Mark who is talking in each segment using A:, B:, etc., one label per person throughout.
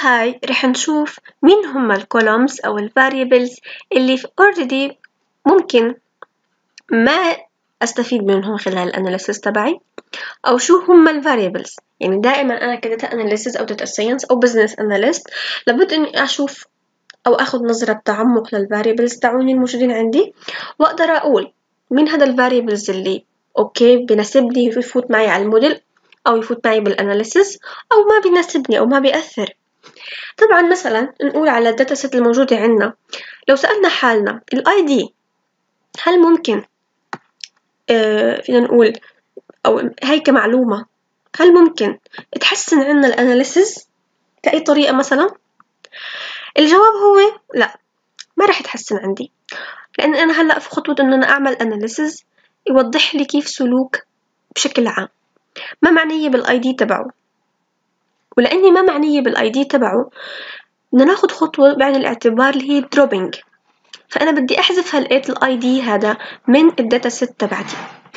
A: هاي رح نشوف مين هم الكولومز أو الفاريبلز اللي already ممكن ما أستفيد منهم خلال الأناليسيس تبعي، أو شو هم الفاريبلز. يعني دائما أنا كداتا أناليسيس أو داتا ساينس أو بزنس أناليست لابد إني أشوف أو أخذ نظرة تعمق للفاريبلز تاعوني الموجودين عندي، وأقدر أقول مين هذا الفاريبلز اللي أوكي بيناسبني يفوت معي على الموديل أو يفوت معي بالأناليسيس، أو ما بيناسبني أو ما بيأثر. طبعا مثلا نقول على الداتا سيت الموجودة عندنا، لو سألنا حالنا الاي دي هل ممكن فينا نقول أو هاي كمعلومة هل ممكن تحسن عنا الأناليسيس بأي طريقة مثلا؟ الجواب هو لا، ما رح تحسن عندي، لأن أنا هلأ في خطوة إنه أنا أعمل أناليسيس يوضح لي كيف سلوك بشكل عام، ما معنية بالاي دي تبعه. ولأني ما معنية بالاي دي تبعه بدنا ناخد خطوة بعين الاعتبار اللي هي دروبينج، فأنا بدي أحذف الاي دي هذا من الداتا سيت تبعتي.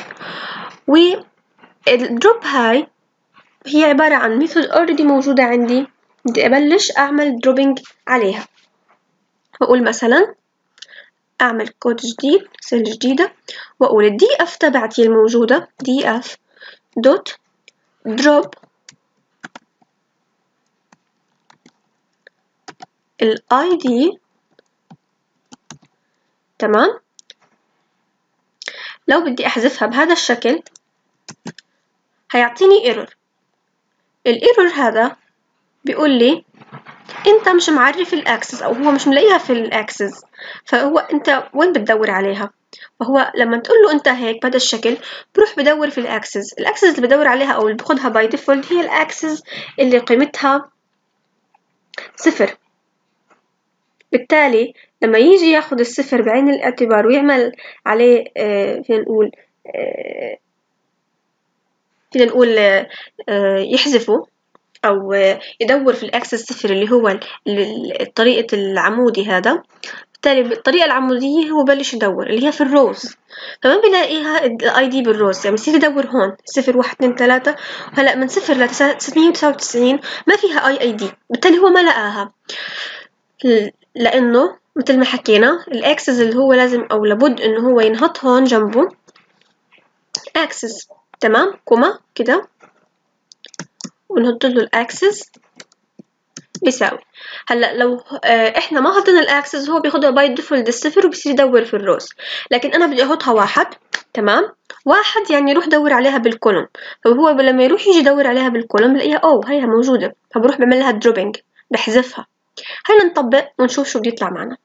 A: والدروب هاي هي عبارة عن ميثود already موجودة عندي، بدي أبلش أعمل دروبينج عليها. بقول مثلا أعمل كود جديد، سيل جديدة، وأقول الدي اف تبعتي الموجودة دي اف دوت دروب الاي دي. تمام. لو بدي أحذفها بهذا الشكل هيعطيني ايرور. الايرور هذا بيقول لي انت مش معرف الاكسس، او هو مش ملاقيها في الاكسس، فهو انت وين بتدور عليها؟ وهو لما تقول له انت هيك بهذا الشكل بروح بدور في الاكسس اللي بدور عليها او اللي باخدها باي ديفولت هي الاكسس اللي قيمتها 0. بالتالي لما يجي ياخد الصفر بعين الاعتبار ويعمل عليه فينا نقول يحذفه أو يدور في الأكسس 0 اللي هو طريقة العمودي هذا. بالتالي بالطريقة العمودية هو بلش يدور اللي هي في الروز، فما بيلاقيها الاي دي بالروز، يعني بصير يدور هون 0 1 2 3، وهلا من 0 ل 699 ما فيها اي دي، بالتالي هو ما لقاها، لأنه مثل ما حكينا الأكسس اللي هو لازم أو لابد إنه هو ينحط هون جنبه أكسس. تمام، كوما كده ونحط له الأكسس بيساوي. هلا لو إحنا ما حطينا الأكسس هو بياخدها باي ديفولت الصفر وبصير يدور في الروز، لكن أنا بدي أحطها 1. تمام، 1 يعني يروح دور عليها بالكولوم، فهو لما يروح يجي يدور عليها بالكولوم بلاقيها هيها موجودة، فبروح بعمل لها دروبينج، بحذفها. هلا نطبق ونشوف شو بيطلع معنا.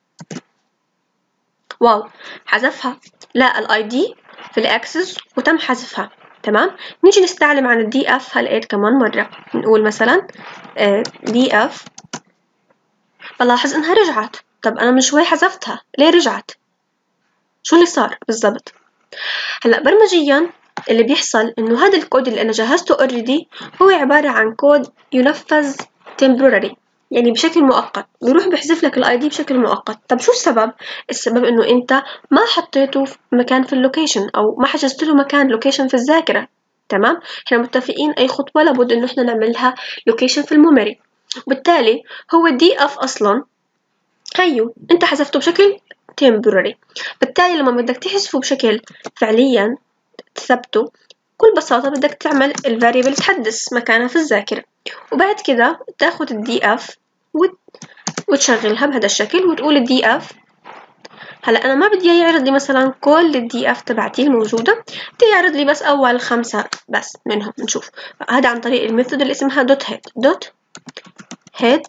A: واو، حذفها، لا الاي دي في الاكسس وتم حذفها. تمام، نيجي نستعلم عن الدي اف هلقيت كمان مرة، نقول مثلا دي اف، بلاحظ انها رجعت. طب انا من شوي حذفتها، ليه رجعت؟ شو اللي صار بالضبط؟ هلا برمجيا اللي بيحصل انه هذا الكود اللي انا جهزته already هو عبارة عن كود ينفذ temporary، يعني بشكل مؤقت، بيروح بيحذف لك الاي دي بشكل مؤقت. طب شو السبب؟ السبب انه انت ما حطيته في مكان في اللوكيشن او ما حجزت له مكان لوكيشن في الذاكرة. تمام، احنا متفقين اي خطوة لابد انه احنا نعملها لوكيشن في الميموري، وبالتالي هو الدي اف اصلا هيو انت حذفته بشكل temporary. بالتالي لما بدك تحذفه بشكل فعليا تثبته بكل بساطة بدك تعمل الفاريبل تحدث مكانها في الذاكرة، وبعد كده تاخد الدي اف وتشغلها بهذا الشكل وتقول الدي اف. هلا انا ما بدي يعرض لي مثلا كل الدي اف تبعتي الموجودة، بدي يعرض لي بس اول 5 بس منهم. نشوف هذا عن طريق الميثود اللي اسمها دوت هيد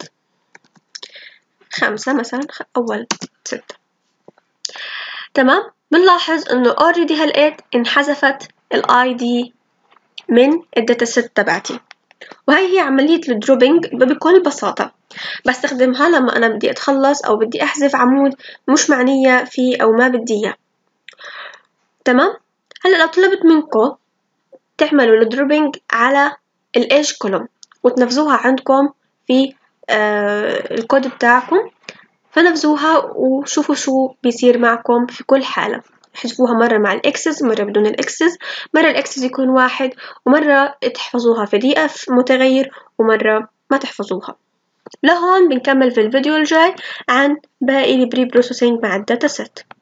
A: 5 مثلا، اول 6. تمام، بنلاحظ انه already هلقيت انحذفت الاي دي من الداتا سيت تبعتي، وهي هي عملية الدروبينج بكل بساطة. بستخدمها لما أنا بدي أتخلص أو بدي أحذف عمود مش معنية فيه أو ما بدي إياه. تمام، هلا لو طلبت منكم تعملوا الدروبينج على الإيج كولوم وتنفذوها عندكم في الكود بتاعكم، فنفذوها وشوفوا شو بيصير معكم في كل حالة. احذفوها مرة مع الإكسس، مرة بدون الإكسس، مرة الإكسس يكون 1، ومرة تحفظوها في دي اف متغير، ومرة ما تحفظوها. لهون بنكمل في الفيديو الجاي عن باقي البري بروسيسنج مع الداتا سيت.